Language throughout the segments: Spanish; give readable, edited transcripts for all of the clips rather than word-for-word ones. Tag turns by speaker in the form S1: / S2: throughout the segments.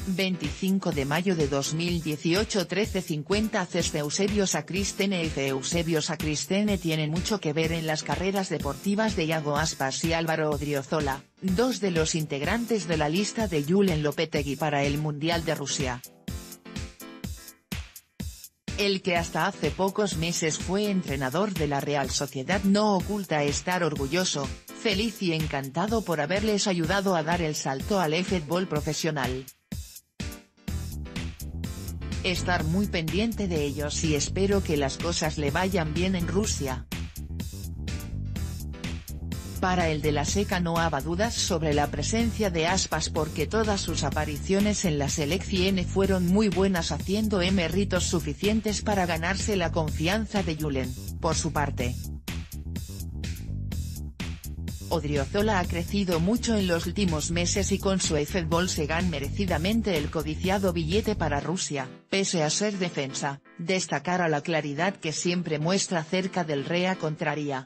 S1: 25 de mayo de 2018 13:50 ACES Eusebio Sacristene F. Eusebio Sacristene tiene mucho que ver en las carreras deportivas de Iago Aspas y Álvaro Odriozola, dos de los integrantes de la lista de Julen Lopetegui para el Mundial de Rusia. El que hasta hace pocos meses fue entrenador de la Real Sociedad no oculta estar orgulloso, feliz y encantado por haberles ayudado a dar el salto al fútbol profesional. Estar muy pendiente de ellos y espero que las cosas le vayan bien en Rusia. Para el de la Seca no había dudas sobre la presencia de Aspas porque todas sus apariciones en la selección fueron muy buenas haciendo méritos suficientes para ganarse la confianza de Julen. Por su parte, Odriozola ha crecido mucho en los últimos meses y con su fútbol se gana merecidamente el codiciado billete para Rusia, pese a ser defensa, destacar a la claridad que siempre muestra cerca del rea contraria.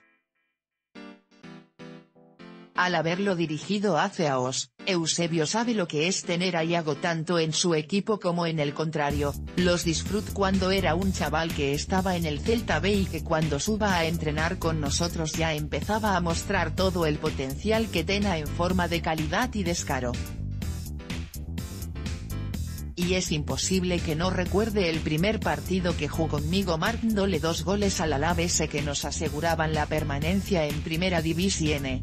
S1: Al haberlo dirigido hace años, Eusebio sabe lo que es tener a Iago tanto en su equipo como en el contrario, los disfrutó cuando era un chaval que estaba en el Celta B y que cuando suba a entrenar con nosotros ya empezaba a mostrar todo el potencial que tenía en forma de calidad y descaro. Y es imposible que no recuerde el primer partido que jugó conmigo marcándole 2 goles al Alavés que nos aseguraban la permanencia en Primera División.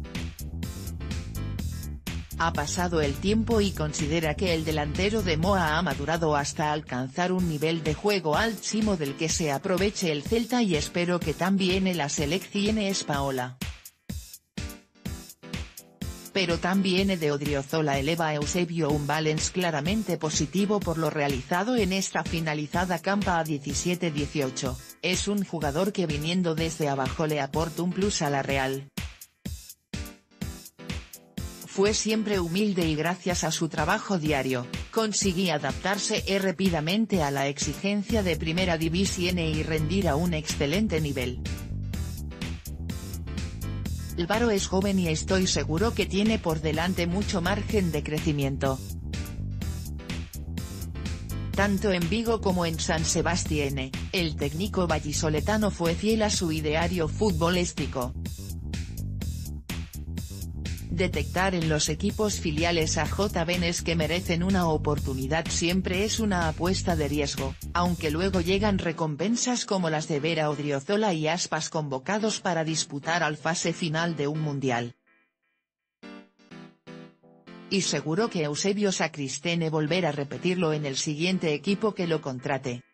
S1: Ha pasado el tiempo y considera que el delantero de Moa ha madurado hasta alcanzar un nivel de juego altísimo del que se aproveche el Celta y espero que también la selección española. Pero también de Odriozola eleva a Eusebio un balance claramente positivo por lo realizado en esta finalizada campa a 17-18, es un jugador que viniendo desde abajo le aporta un plus a la Real. Fue siempre humilde y gracias a su trabajo diario, conseguía adaptarse rápidamente a la exigencia de Primera División y rendir a un excelente nivel. Álvaro es joven y estoy seguro que tiene por delante mucho margen de crecimiento. Tanto en Vigo como en San Sebastián, el técnico vallisoletano fue fiel a su ideario futbolístico. Detectar en los equipos filiales a jóvenes que merecen una oportunidad siempre es una apuesta de riesgo, aunque luego llegan recompensas como las de ver a Odriozola y Aspas convocados para disputar al fase final de un mundial. Y seguro que Eusebio Sacristene volverá a repetirlo en el siguiente equipo que lo contrate.